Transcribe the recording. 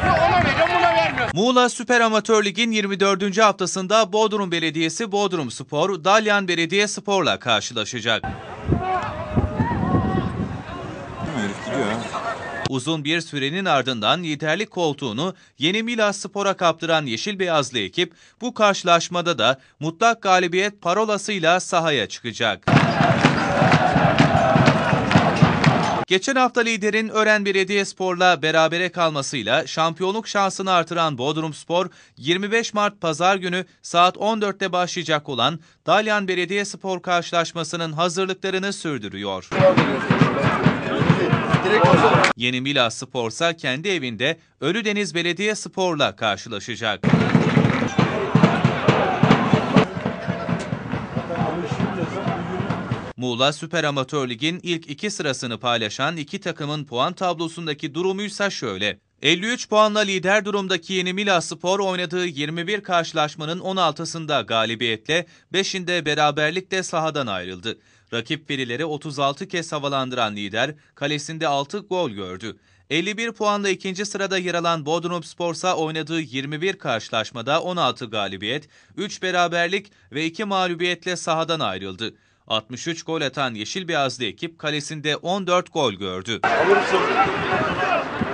ona veriyorum, buna vermiyorum. Muğla Süper Amatör Lig'in 24. haftasında Bodrum Belediyesi Bodrumspor, Dalyan Belediyespor'la karşılaşacak. Uzun bir sürenin ardından liderlik koltuğunu Yeni Milasspor'a kaptıran Yeşil Beyazlı ekip bu karşılaşmada da mutlak galibiyet parolasıyla sahaya çıkacak. Geçen hafta liderin Ören Belediyespor'la berabere kalmasıyla şampiyonluk şansını artıran Bodrumspor, 25 Mart Pazar günü saat 14'te başlayacak olan Dalyan Belediyespor karşılaşmasının hazırlıklarını sürdürüyor. Yeni Milasspor ise kendi evinde Ölüdeniz Belediyespor'la karşılaşacak. Muğla Süper Amatör Lig'in ilk 2 sırasını paylaşan iki takımın puan tablosundaki durumuysa şöyle. 53 puanla lider durumdaki Yeni Milasspor oynadığı 21 karşılaşmanın 16'sında galibiyetle, 5'inde beraberlikle sahadan ayrıldı. Rakip verileri 36 kez havalandıran lider kalesinde 6 gol gördü. 51 puanla ikinci sırada yer alan Bodrumspor ise oynadığı 21 karşılaşmada 16 galibiyet, 3 beraberlik ve 2 mağlubiyetle sahadan ayrıldı. 63 gol atan Yeşil Beyazlı ekip kalesinde 14 gol gördü.